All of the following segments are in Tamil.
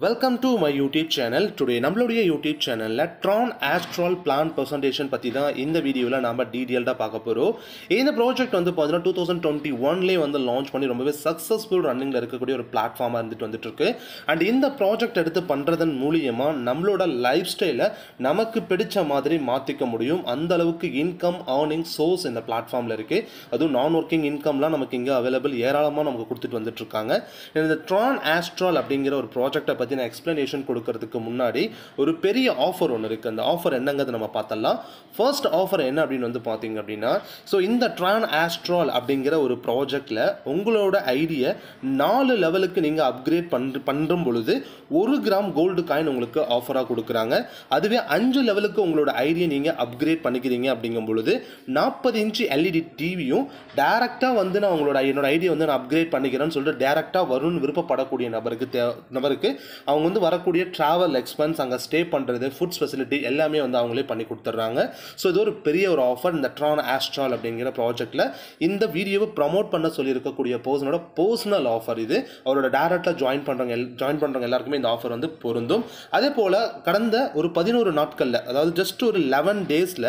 Welcome to my YouTube channel. Today நம்மளுடைய YouTube channelல Tron Astral Plan Presentation பத்தி தான் இந்த வீடியோல நாம டீடைலா பார்க்க போறோம். இந்த ப்ராஜெக்ட் வந்து பாத்தீங்கன்னா 2021லே வந்து லான்ச் பண்ணி ரொம்பவே சக்சஸ்ஃபுல் ரன்னிங்ல இருக்கக்கூடிய ஒரு பிளாட்ஃபார்மா வந்துட்டு இருக்கு. அண்ட் இந்த ப்ராஜெக்ட் எடுத்து பண்றதன் மூலமா நம்மளோட லைஃப் ஸ்டைலை நமக்கு பிடிச்ச மாதிரி மாத்திக்க முடியும். அந்த அளவுக்கு இன்கம் earning சோர்ஸ் இந்த பிளாட்ஃபார்ம்ல இருக்கு. அதுவும் நான் ஒர்க்கிங் இன்கம்லாம் நமக்கு இங்க அவைலபிள் ஏராளமா நமக்கு கொடுத்துட்டு வந்துட்டு இருக்காங்க. இந்த Tron Astral அப்படிங்கிற ஒரு ப்ராஜெக்ட்டை பத்தி நான் எக்ஸ்பிளனேஷன் கொடுக்கிறதுக்கு முன்னாடி ஒரு பெரிய ஆஃபர் ஒன்று இருக்குது. அந்த ஆஃபர் என்னங்கிறது நம்ம பார்த்தலாம். ஃபர்ஸ்ட் ஆஃபர் என்ன அப்படின்னு வந்து பார்த்தீங்க அப்படின்னா, ஸோ இந்த Tron Astral அப்படிங்கிற ஒரு ப்ராஜெக்டில் உங்களோட ஐடியை 4 லெவலுக்கு நீங்கள் அப்கிரேட் பண்ணும் பொழுது 1 கிராம் கோல்டு காயின் உங்களுக்கு ஆஃபராக கொடுக்குறாங்க. அதுவே 5 லெவலுக்கு உங்களோட ஐடியை நீங்கள் அப்கிரேட் பண்ணிக்கிறீங்க அப்படிங்கும் பொழுது 40 இன்ச்சு எல்இடி டிவியும் டேரெக்டாக வந்து நான் என்னோட ஐடியை வந்து நான் அப்கிரேட் பண்ணிக்கிறேன்னு சொல்லிட்டு டேரெக்டாக வரும்னு விருப்பப்படக்கூடிய நபருக்கு அவங்க வந்து வரக்கூடிய ட்ராவல் எக்ஸ்பென்ஸ், அங்கே ஸ்டே பண்ணுறது, ஃபுட்ஸ் ஃபெசிலிட்டி எல்லாமே வந்து அவங்களே பண்ணி கொடுத்துட்றாங்க. ஸோ இது ஒரு பெரிய ஒரு ஆஃபர் இந்த Tron Astral அப்படிங்கிற ப்ராஜெக்டில். இந்த வீடியோவை ப்ரமோட் பண்ண சொல்லியிருக்கக்கூடிய பர்சனோட பர்சனல் ஆஃபர் இது. அவரோட டேரெக்டாக ஜாயின் பண்ணுறவங்க எல்லாருக்குமே இந்த ஆஃபர் வந்து பொருந்தும். அதே போல் கடந்த ஒரு 11 நாட்களில், அதாவது ஜஸ்ட் ஒரு 11 டேஸில்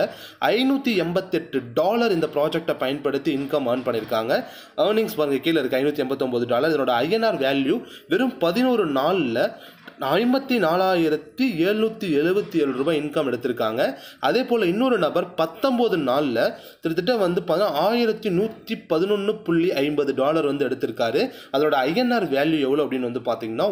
$588 இந்த ப்ராஜெக்டை பயன்படுத்தி இன்கம் ஏர்ன் பண்ணியிருக்காங்க. ஏர்னிங்ஸ் பாருங்க கீழே இருக்குது, $589. இதனோட ஐஎன்ஆர் வேல்யூ வெறும் 11 நாளில் 54,777 ரூபாய் இன்கம் எடுத்திருக்காங்க. அதே போல் இன்னொரு நபர் 19 நாளில் கிட்டத்தட்ட வந்து $1,111.50 வந்து எடுத்திருக்காரு. அதோட ஐஎன்ஆர் வேல்யூ எவ்வளோ அப்படின்னு வந்து பார்த்தீங்கன்னா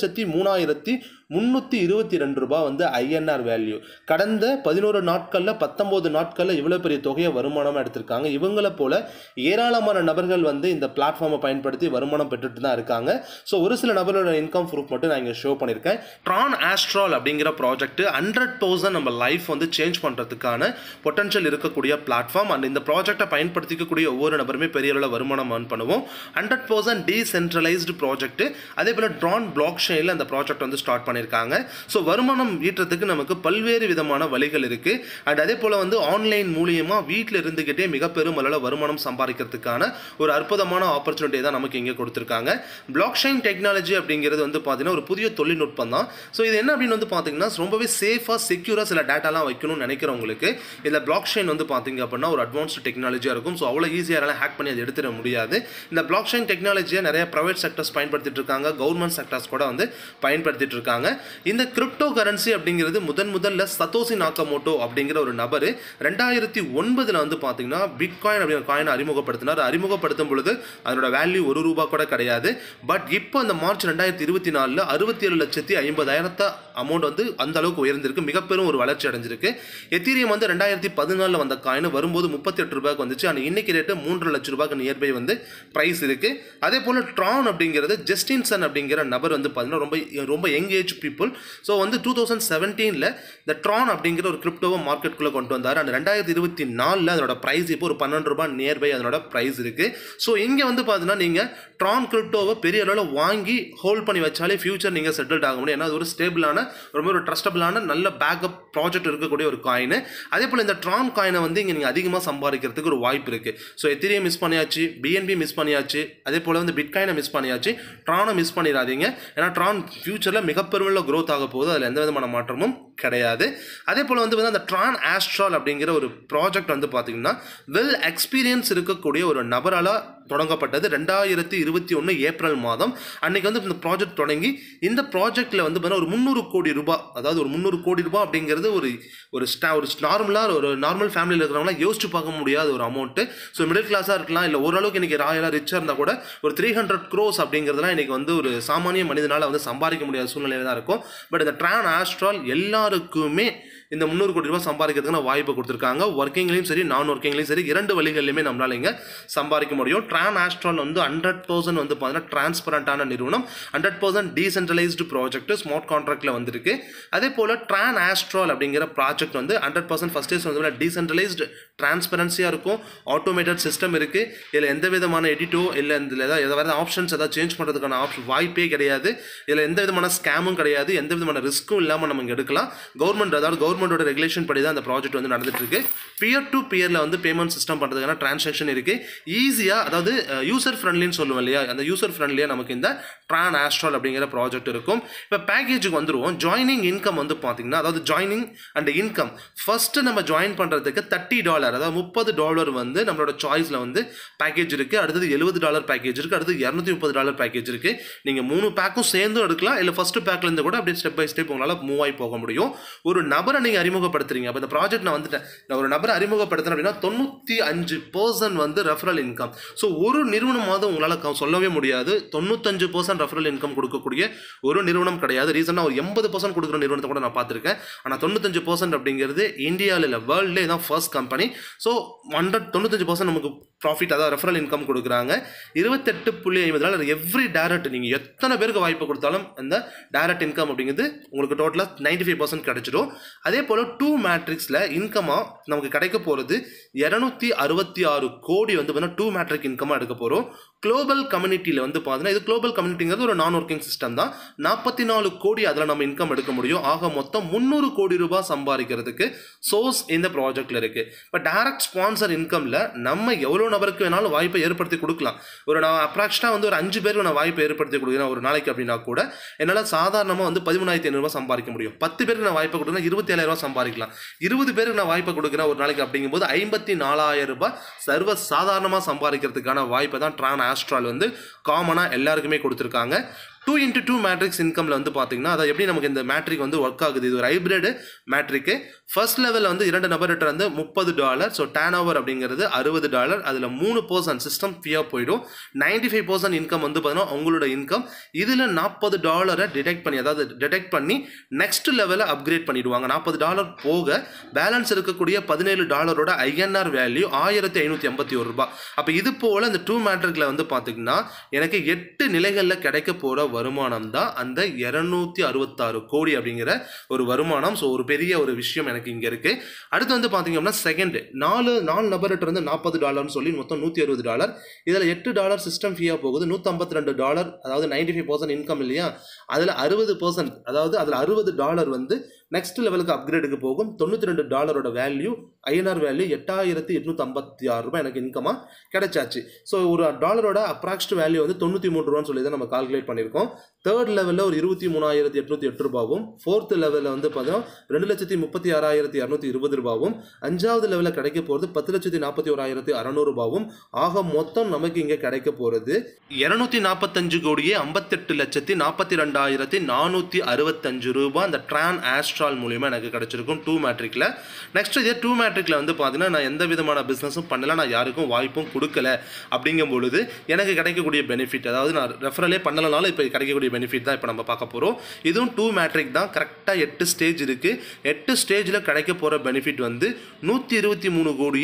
1,03,322 ரூபாய் வந்து ஐஎன்ஆர் வேல்யூ. கடந்த 11 நாட்களில் 19 நாட்களில் இவ்வளோ பெரிய தொகையை வருமானமாக எடுத்திருக்காங்க. இவங்களை போல ஏராளமான நபர்கள் வந்து இந்த பிளாட்ஃபார்மை பயன்படுத்தி வருமானம் பெற்றுட்டு தான் இருக்காங்க. ஸோ ஒரு சில நபர்களோட இன்கம் ப்ரூஃப் மட்டும் நான் இங்கே ஷோ பண்ணியிருக்கேன். Tron Astral அப்படிங்கிற ப்ராஜெக்ட் 100% நம்ம லைஃப் வந்து சேஞ்ச் பண்ணுறதுக்கான பொட்டன்ஷியல் இருக்கக்கூடிய பிளாட்ஃபார்ம். அண்ட் இந்த ப்ராஜெக்டை பயன்படுத்திக்கக்கூடிய ஒவ்வொரு நபருமே பெரிய அளவில் வருமானம் ஏர்ன் பண்ணுவோம். 100% டீசென்ட்ரலைஸ்டு ப்ராஜெக்ட். அதே போல் ட்ரான் பிளாக் செயினில் அந்த ப்ராஜெக்ட் வந்து ஸ்டார்ட் பண்ணியிருக்காங்க. ஸோ வருமானம் ஈட்டுறதுக்கு நமக்கு பல்வேறு விதமான வழிகள் இருக்குது. அண்ட் அதே போல் வந்து ஆன்லைன் மூலியமாக வீட்டில் இருந்துக்கிட்டே மிக பெரும் அளவில் வருமானம் சம்பாதிக்கிறதுக்கான ஒரு அற்புதமான ஆப்பர்ச்சுனிட்டி தான் நமக்கு இங்கே கொடுத்துருக்காங்க. பிளாக் செயின் டெக்னாலஜி அப்படிங்கிறது வந்து பார்த்தீங்கன்னா ஒரு புதிய தொழில்நுட்பம் தான். ஸோ இது என்ன அப்படின்னு வந்து பார்த்தீங்கன்னா ரொம்பவே சேஃபாக செக்யூராக சில டேட்டாலாம் வைக்கணும்னு நினைக்கிறவங்களுக்கு இந்த பிளாக் செயின் வந்து பார்த்தீங்க அப்படின்னா ஒரு அட்வான்ஸ்டு டெக்னாலஜியாக இருக்கும். ஸோ அவ்வளோ ஈஸியாக ஹேக் பண்ணி அதை எடுத்துட முடியாது. இந்த பிளாக் செயின் டெக்னாலஜியை நிறைய ப்ரைவேட் செக்டர்ஸ் பயன்படுத்திட்டு இருக்காங்க, கவர்மெண்ட் செக்டர்ஸ் கூட வந்து பயன்படுத்திட்டு இருக்காங்க. இந்த கிரிப்டோ கரன்சி அப்படிங்கிறது முதல்ல சதோஷி நாக்கமோட்டோ அப்படிங்கிற ஒரு நபர் 2009 வந்து பார்த்தீங்கன்னா பிட்காயின் அப்படிங்கிற காயினை அறிமுகப்படுத்தினார். அறிமுகப்படுத்தும் பொழுது அதனோட வேல்யூ $1 கூட கிடையாது. பட் இப்போ அந்த மார்ச் 2024 67,50,000 அமௌண்ட் வந்து அந்த அளவுக்கு உயர்ந்திருக்கு. மிகப்பெரும் ஒரு வளர்ச்சி அடைஞ்சிருக்கு. எத்தீரியம் வந்து 2014 வந்த காயின் வரும்போது $38 வந்துச்சு. ஆனால் இன்னைக்கு ரேட்டு $3 லட்சம் நியர்பை வந்து பிரைஸ் இருக்கு. அதே போல் ட்ரான் அப்படிங்கிறது ஜஸ்டின்சன் அப்படிங்கிற நபர் வந்து பார்த்தீங்கன்னா ரொம்ப யங் ஏஜ் பீப்புள். ஸோ வந்து 2017 இந்த ட்ரான் அப்படிங்கிற ஒரு கிரிப்டோவை மார்க்கெட்டுக்குள்ளே கொண்டு வந்தார். அந்த 2024 அதோட பிரைஸ் இப்போ ஒரு $12 நியர்பை அதனோட பிரைஸ் இருக்கு. ஸோ இங்கே வந்து பார்த்தீங்கன்னா நீங்கள் ட்ரான் கிரிப்டோவை பெரிய அளவில் வாங்கி ஹோல்ட் பண்ணி வச்சாலே ஃபியூச்சர் நீங்கள் செட்டில்ட் ஆக முடியும். ஏன்னா அது ஒரு ஸ்டேபிளான, ரொம்ப ஒரு ட்ரஸ்டபிளான, நல்ல பேக்கப் ப்ராஜெக்ட் இருக்கக்கூடிய ஒரு காயின். அதே போல் இந்த ட்ரான் காயினை வந்து இங்கே நீங்கள் அதிகமாக சம்பாதிக்கிறதுக்கு ஒரு வாய்ப்பு இருக்குது. ஸோ எத்தீரியம் மிஸ் பண்ணியாச்சு, பிஎன்பி மிஸ் பண்ணியாச்சு, அதே போல் வந்து பிட்காயினை மிஸ் பண்ணியாச்சு, ட்ரானை மிஸ் பண்ணிடாதீங்க. ஏன்னா ட்ரான் ஃபியூச்சரில் மிகப்பெருமில் க்ரோத் ஆக போகுது. அதில் எந்த விதமான மாற்றமும் கிடையாது. அதே போல் வந்து அந்த Tron Astral அப்படிங்கிற ஒரு ப்ராஜெக்ட் வந்து பார்த்தீங்கன்னா வெல் எக்ஸ்பீரியன்ஸ் இருக்கக்கூடிய ஒரு நபரால் தொடங்கப்பட்டது. 2021 ஏப்ரல் மாதம் அன்னைக்கு வந்து இந்த ப்ராஜெக்ட் தொடங்கி இந்த ப்ராஜெக்டில் வந்து ஒரு $300 கோடி, அதாவது ஒரு $300 கோடி அப்படிங்கிறது ஒரு நார்மல் ஃபேமிலியில் இருக்கிறவங்களாம் யோசிச்சு பார்க்க முடியாத ஒரு அமௌண்ட்டு. ஸோ மிடில் கிளாஸாக இருக்கலாம், இல்லை ஓரளவுக்கு இன்றைக்கி ராயலாக ரிச்சாக இருந்தால் கூட ஒரு 300 crores அப்படிங்கிறதுலாம் இன்றைக்கி வந்து ஒரு சாமானிய மனிதனால் வந்து சம்பாதிக்க முடியாத சூழ்நிலையில் தான் இருக்கும். பட் இந்த Tron Astral எல்லாருக்குமே இந்த $300 கோடி சம்பாதிக்கிறதுக்கான வாய்ப்பு கொடுத்துருக்காங்க. ஒர்க்கிங்லையும் சரி, நான் ஒர்க்கிங்லையும் சரி, 2 வழிகள்லையுமே நம்மளால் இங்கே சம்பாதிக்க முடியும். Tron Astral வந்து 100% வந்து பார்த்தீங்கன்னா டிரான்ஸ்பரண்டான நிறுவனம், 100% டீசென்ட்ரலைஸ்டு ப்ராஜெக்ட், ஸ்மார்ட் கான்ட்ராக்டில் வந்துருக்கு. அதே போல் Tron Astral அப்படிங்கிற ப்ராஜெக்ட் வந்து 100% ஃபர்ஸ்ட் டேஸ் வந்து டீசென்ட்ரலைஸ்டு, டிரான்ஸ்பரன்சியாக இருக்கும், ஆட்டோமேட்டட் சிஸ்டம் இருக்குது. இதில் எந்த விதமான எடிட்டோ இல்லை இதில் ஏதாவது ஆப்ஷன்ஸ் ஏதாவது சேஞ்ச் பண்ணுறதுக்கான வாய்ப்பே கிடையாது. இதில் எந்த விதமான ஸ்கேமும் கிடையாது, எந்த விதமான ரிஸ்க்கும் இல்லாமல் நம்ம இங்கே எடுக்கலாம். கவர்மெண்ட் கவர்மெண்டோட ரெகுலேஷன் படி தான் அந்த ப்ராஜெக்ட் வந்து நடந்துட்டு இருக்கு. பியர் டு பியரில் வந்து பேமெண்ட் சிஸ்டம் பண்ணுறதுக்கான டிரான்சாக்ஷன் இருக்குது. ஈஸியாக, அதாவது யூசர் ஃப்ரெண்ட்லின்னு சொல்லுவோம் இல்லையா, அந்த யூசர் ஃப்ரெண்ட்லியாக நமக்கு இந்த ட்ரான் ஆஸ்ட்ரால் அப்படிங்கிற ப்ராஜெக்ட் இருக்கும். இப்போ பேக்கேஜுக்கு வந்துடுவோம். ஜாயினிங் இன்கம் வந்து பார்த்தீங்கன்னா, அதாவது ஜாயினிங் அண்ட் இன்கம் ஃபஸ்ட்டு நம்ம ஜாயின் பண்ணுறதுக்கு $30, அதாவது $30 வந்து நம்மளோட சாய்ஸில் வந்து பேக்கேஜ் இருக்குது. அடுத்தது $70 பேக்கேஜ் இருக்குது. அடுத்தது $230 பேக்கேஜ் இருக்குது. நீங்கள் 3 பேக்கும் சேர்ந்தும் எடுக்கலாம், இல்லை ஃபஸ்ட்டு பேக்லேருந்து கூட அப்படியே ஸ்டெப் பை ஸ்டெப் உங்களால் மூவ் ஆகி போக முடியும். ஒரு நபரை நீங்கள் அறிமுகப்படுத்துறீங்க. அப்போ இந்த ப்ராஜெக்ட் நான் வந்துட்டேன், நான் ஒரு நபரை அறிமுகப்படுத்துறேன் அப்படின்னா 95% வந்து ரெஃபரல் இன்கம். ஸோ ஒரு நிறுவனமாவது உங்களால் சொல்லவே முடியாது 95% ரெஃபரல் இன்கம் கொடுக்கக்கூடிய ஒரு நிறுவனம் கிடையாது. ரீசனாக ஒரு 80% கொடுக்குற நிறுவனத்தை கூட நான் பார்த்துருக்கேன். ஆனால் 95% அப்படிங்கிறது இந்தியாவில் இல்லை, வேர்ல்ட்லே தான் ஃபர்ஸ்ட் கம்பெனி. ஸோ 95% நமக்கு ப்ராஃபிட், அதாவது ரெஃபரல் இன்கம் கொடுக்குறாங்க. 28.50 எவ்ரி டைரக்ட், நீங்கள் எத்தனை பேருக்கு வாய்ப்பு கொடுத்தாலும் அந்த டைரக்ட் இன்கம் அப்படிங்கிறது உங்களுக்கு டோட்டலாக 95% கிடைச்சிடும். அதே போல் 2 மேட்ரிக்ஸில் இன்கமாக நமக்கு கிடைக்க போகிறது 266 கோடி வந்து பார்த்தீங்கன்னா 2 மேட்ரிக் இன்கமாக எடுக்க போகிறோம். குளோபல் கம்யூனிட்டியில் வந்து பார்த்தீங்கன்னா, இது குளோபல் கம்யூனிட்டிங்கிறது ஒரு நான் ஒர்க்கிங் சிஸ்டம் தான். 44 கோடி அதில் நம்ம இன்கம் எடுக்க முடியும். ஆக மொத்தம் 300 கோடி ரூபாய் சம்பாதிக்கிறதுக்கு சோர்ஸ் இந்த ப்ராஜெக்டில் இருக்குது. இப்போ டைரக்ட் ஸ்பான்சர் இன்கமில் நம்ம எவ்வளோ நபருக்கு வேணாலும் வாய்ப்பை ஏற்படுத்தி கொடுக்கலாம். நான் அப்ராக்சிமேட்டாக வந்து ஒரு 5 பேருக்கு நான் வாய்ப்பை ஏற்படுத்தி கொடுக்குறேன் ஒரு நாளைக்கு அப்படின்னா கூட என்னால் சாதாரணமாக வந்து 13,500 சம்பாதிக்க முடியும். 10 பேருக்கு நான் வாய்ப்பை கொடுக்குறேன் 27,000 சம்பாதிக்கலாம். 20 பேருக்கு நான் வாய்ப்பை கொடுக்குறேன் ஒரு நாளைக்கு அப்படிங்கும்போது 54,000 சர்வ சாதாரணமாக சம்பாதிக்கிறதுக்கான வாய்ப்பை தான் ட்ரான் ஆஸ்ட்ரால் வந்து காமனாக எல்லாருக்குமே கொடுத்துருக்காங்க. 2x2 மேட்ரிக்ஸ் இன்கமில் வந்து பார்த்தீங்கன்னா, அதை எப்படி நமக்கு இந்த மேட்ரிக் வந்து ஒர்க் ஆகுது, இது ஒரு ஹைப்ரிட் மேட்ரிக்கு. ஃபர்ஸ்ட் லெவலில் வந்து 2 நபர்கிட்ட வந்து $30. ஸோ டேர்ன் ஓவர் அப்படிங்கிறது $60. அதில் 3% சிஸ்டம் ஃபீயாக போயிடும். 95% இன்கம் வந்து பார்த்தீங்கன்னா உங்களோட இன்கம். இதில் $40 டிடெக்ட் பண்ணி நெக்ஸ்ட் லெவலில் அப்கிரேட் பண்ணிடுவாங்க. $40 போக பேலன்ஸ் இருக்கக்கூடிய $17 INR வேல்யூ $1,581. அப்போ இது போல் இந்த 2 மேட்ரிக்கில் வந்து பார்த்தீங்கன்னா எனக்கு 8 நிலைகளில் கிடைக்க போகிற வருமானம் தான் அந்த 266 கோடி அப்படிங்கிற ஒரு வருமானம். ஸோ ஒரு பெரிய ஒரு விஷயம் எனக்கு இங்கே இருக்குது. அடுத்து வந்து பார்த்தீங்க அப்படின்னா செகண்ட் 4 நபர்கிட்ட இருந்து $40 சொல்லி மொத்தம் $160. இதில் $8 சிஸ்டம் ஃபீயாக போகுது. $152, அதாவது 95% இன்கம் இல்லையா, அதில் 60%, அதாவது அதில் $60 வந்து நெக்ஸ்ட் லெவலுக்கு அப்கிரேடுக்கு போகும். $92 வேல்யூ INR வேல்யூ $8,856 எனக்கு இன்கமாக கிடைச்சாச்சு. ஸோ ஒரு டாலரோட அப்ராக்சிமேட் வேல்யூ வந்து 93 ரூபான்னு சொல்லி தான் நம்ம கால்குலேட் பண்ணியிருக்கோம். தேர்ட் லெவலில் ஒரு 23,808 ரூபாவும், ஃபோர்த் லெவலில் வந்து பார்த்தீங்கன்னா 2,36,220 ரூபாவும், 5வது லெவலில் கிடைக்க போகிறது 10,41,600 ரூபாவும். ஆக மொத்தம் நமக்கு இங்கே கிடைக்க போகிறது 245 கோடியே 58,42,465 ரூபாய் இந்த ட்ரான் ஆஸ்ட்ரால் மூலியமாக எனக்கு கிடைச்சிருக்கும் 2 மேட்ரிக்கில். நெக்ஸ்ட் இதே 2 மேட்ரிக்கில் வந்து பார்த்தீங்கன்னா நான் எந்த விதமான பிஸ்னஸும் பண்ணல, நான் யாருக்கும் வாய்ப்பும் கொடுக்கல. அப்படிங்கும் பொழுது எனக்கு கிடைக்கக்கூடிய பெனிஃபிட், அதாவது நான் ரெஃபரலே பண்ணலனாலும் இப்போ கிடைக்கக்கூடிய பெனிஃபிட் தான் இப்போ நம்ம பார்க்க போகிறோம். இதுவும் 2 மேட்ரிக் தான். கரெக்டாக 8 ஸ்டேஜ் இருக்குது. 8 ஸ்டேஜில் கிடைக்க போகிற பெனிஃபிட் வந்து 123 கோடியே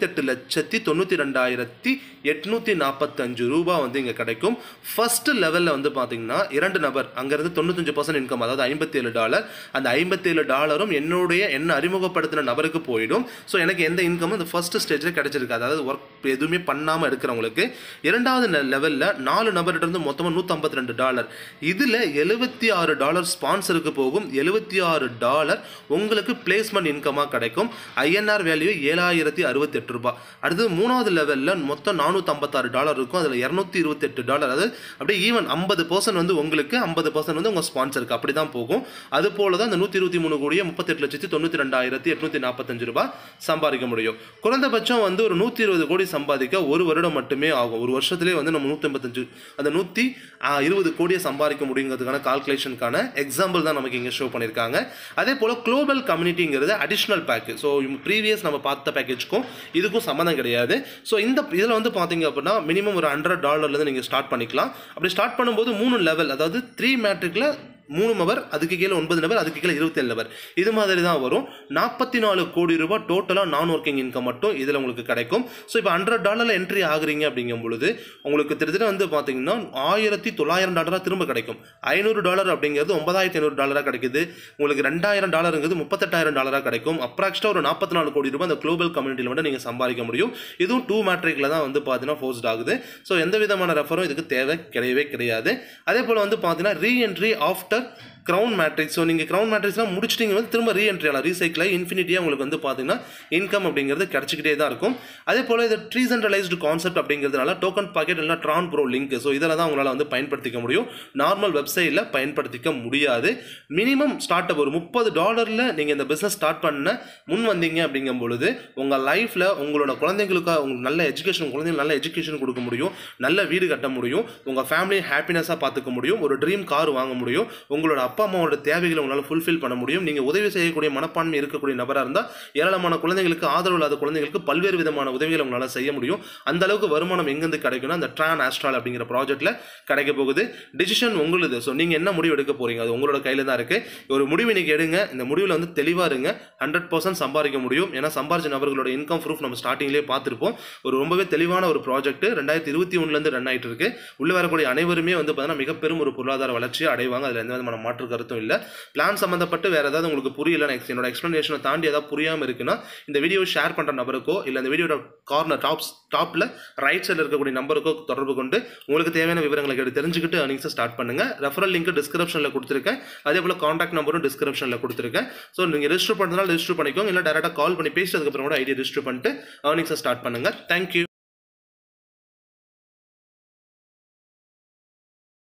38,92,845 ரூபாய் வந்து இங்கே கிடைக்கும். ஃபர்ஸ்ட் லெவலில் வந்து பார்த்தீங்கன்னா 2 நபர் அங்கேருந்து 95% இன்கம், அதாவது $57. அந்த $57 என்ன அறிமுகப்படுத்தின நபருக்கு போயிடும். ஸோ எனக்கு எந்த இன்கமும் இந்த ஃபர்ஸ்ட் ஸ்டேஜில் கிடைச்சிருக்கு, அதாவது ஒர்க் எதுவுமே பண்ணாமல் இருக்கிறவங்களுக்கு. 2வது லெவலில் 4 நபர்கிட்ட இருந்து மொத்தமாக $152. இதில் $76 ஸ்பான்சருக்கு போகும். $76 உங்களுக்கு பிளேஸ்மெண்ட் இன்கமாக கிடைக்கும். INR value $7,068. அடுத்து 3வது லெவலில் மொத்தம் $456 இருக்கும். அதில் $228, அதாவது அப்படியே ஈவன் 50% வந்து உங்களுக்கு, 50% வந்து உங்கள் ஸ்பான்சருக்கு, அப்படி தான் போகும். அது போல தான் இந்த 123 கோடியே 38,92,845 ரூபாய் சம்பாதிக்க முடியும். குறைந்தபட்சம் வந்து ஒரு 120 கோடி சம்பாதிக்க ஒரு வருடம் மட்டுமே ஆகும். ஒரு வருஷத்துலேயே வந்து நம்ம 185 அந்த 120 கோடியை சம்பாதிக்க முடியுங்கிறதுக்கான கால்குலேஷனுக்கான எக்ஸாம்பிள் தான் நமக்கு இங்கே ஷோ பண்ணியிருக்காங்க. அதே போல் குளோபல் கம்யூனிட்டிங்கிறது அடிஷ்னல் பேக்கு. ஸோ ப்ரீவியஸ் நம்ம பார்த்த பேக்கேஜுக்கும் இதுக்கும் சம்மந்தம் கிடையாது. ஸோ இதில் வந்து பார்த்தீங்க அப்படின்னா மினிமம் ஒரு $100 நீங்கள் ஸ்டார்ட் பண்ணிக்கலாம். அப்படி ஸ்டார்ட் பண்ணும்போது 3 லெவல், அதாவது 3 மேட்ரிக்கில் 3 நபர், அதுக்கு கீழே 9 நபர், அதுக்கு கீழே 27 நபர், இது மாதிரி தான் வரும். 44 கோடி ரூபாய் டோட்டலாக நான் ஒர்க்கிங் இன்கம் மட்டும் இதில் உங்களுக்கு கிடைக்கும். ஸோ இப்போ $100 என்ட்ரி ஆகுறீங்க அப்படிங்கும் பொழுது உங்களுக்கு திருத்திட்டு வந்து பார்த்தீங்கன்னா $1,900 திரும்ப கிடைக்கும். $500 அப்படிங்கிறது $9,500 கிடைக்குது. உங்களுக்கு $2,000 $38,000 கிடைக்கும். அப்ராக்சிமேட்டாக ஒரு 44 கோடி ரூபாய் அந்த குளோபல் கம்யூனிட்டியில் மட்டும் நீங்கள் சம்பாதிக்க முடியும். இதுவும் 2 மேட்ரிக்கில் தான் வந்து பார்த்தீங்கன்னா ஃபோர்ஸ்ட் ஆகுது. ஸோ எந்த விதமான ரெஃபரும் இதுக்கு தேவை கிடையவே கிடையாது. அதே போல் வந்து பார்த்தீங்கன்னா reentry after crown matrix. So நீங்கள் க்ரௌன் மேட்ரிக்ஸ்லாம் முடிச்சிட்டிங்க வந்து திரும்ப ரீஎன்ட்ரி ஆகலாம், ரீசைக்கிள் ஆகி இன்ஃபினிட்டியாக உங்களுக்கு வந்து பார்த்தீங்கன்னா இன்கம் அப்படிங்கிறது கிடச்சிக்கிட்டே தான் இருக்கும். அதே போல் இது டீசென்ட்ரலைஸ்டு கான்செப்ட் அப்படிங்கிறதுனால டோக்கன் பாக்கெட் இல்லைனா ட்ரான் ப்ரோ லிங்க், ஸோ இதெல்லாம் தான் உங்களால் வந்து பயன்படுத்திக்க முடியும். நார்மல் வெப்சைட்டில் பயன்படுத்திக்க முடியாது. மினிமம் ஸ்டார்ட் அப் ஒரு $30 நீங்கள் இந்த பிஸ்னஸ் ஸ்டார்ட் பண்ண முன் வந்தீங்க அப்படிங்கும் பொழுது உங்கள் லைஃப்பில் உங்களோட குழந்தைங்களுக்கு உங்களுக்கு நல்ல எஜுகேஷன், குழந்தைங்களுக்கு நல்ல எஜுகேஷன் கொடுக்க முடியும், நல்ல வீடு கட்ட முடியும், உங்கள் ஃபேமிலியை ஹாப்பினஸாக பார்த்துக்க முடியும், ஒரு ட்ரீம் கார் வாங்க முடியும், உங்களோட அப்பா அம்மாவோட தேவைகளை உங்களால் ஃபுல்ஃபில் பண்ண முடியும். நீங்கள் உதவி செய்யக்கூடிய மனப்பான்மை இருக்கக்கூடிய நபராக இருந்தால் ஏராளமான குழந்தைங்களுக்கு, ஆதரவு இல்லாத குழந்தைங்களுக்கு பல்வேறு விதமான உதவிகளை உங்களால் செய்ய முடியும். அந்த அளவுக்கு வருமானம் எங்கேருந்து கிடைக்கும்னா அந்த ட்ரான் ஆஸ்ட்ரால் அப்படிங்கிற ப்ராஜெக்ட்டில் கிடைக்க போகுது. டிசிஷன் உங்களுது. ஸோ நீங்கள் என்ன முடிவு எடுக்க போகிறீங்க அது உங்களோட கையில் தான் இருக்குது. ஒரு முடிவு நீங்கள் எடுங்க. இந்த முடிவில் வந்து தெளிவாக இருங்க. 100% சம்பாதிக்க முடியும். ஏன்னா சம்பாதிச்ச நபர்களோட இன்கம் ப்ரூஃப் நம்ம ஸ்டார்டிங்லேயே பார்த்துருப்போம். ஒரு ரொம்பவே தெளிவான ஒரு ப்ராஜெக்ட் 2021 ரன் ஆகிட்டு இருக்கு. உள்ள வரக்கூடிய அனைவருமே வந்து பார்த்தீங்கன்னா மிக பெரும் ஒரு பொருளாதார வளர்ச்சியை அடைவாங்க. அதில் எந்த விதமான மாற்று கருத்தும் இல்லை. பிளான் சம்மந்தப்பட்டு வேறு ஏதாவது உங்களுக்கு புரியல, என்னோட எக்ஸ்பிளனேஷனை தாண்டி ஏதாவது புரியாமல் இருக்குன்னா இந்த வீடியோ ஷேர் பண்ணுற நபருக்கோ இல்லை இந்த வீடியோட கார்னர் டாப்பில் ரைட் சைடில் இருக்கக்கூடிய நம்பருக்கோ தொடர்பு கொண்டு உங்களுக்கு தேவையான விவரங்களை கேட்டு தெரிஞ்சுக்கிட்டு earnings ஸ்டார்ட் பண்ணுங்க. ரெஃபரல் லிங்க் டிஸ்கிரிப்ஷனில் கொடுத்துருக்கேன். அதே போல் கான்டாக்ட் நம்பரும் டிஸ்கிரிப்ஷனில் கொடுத்துருக்கேன். ஸோ நீங்கள் ரெஜிஸ்டர் பண்ணுறதுனால ரெஜிஸ்டர் பண்ணிக்கோங்க. இல்லை டேரெக்டாக கால் பண்ணி பேசிட்டதுக்கப்புறம் கூட ஐடியா ரெஜிஸ்டர் பண்ணிட்டு earnings ஸ்டார்ட் பண்ணுங்கள். தேங்க்யூ.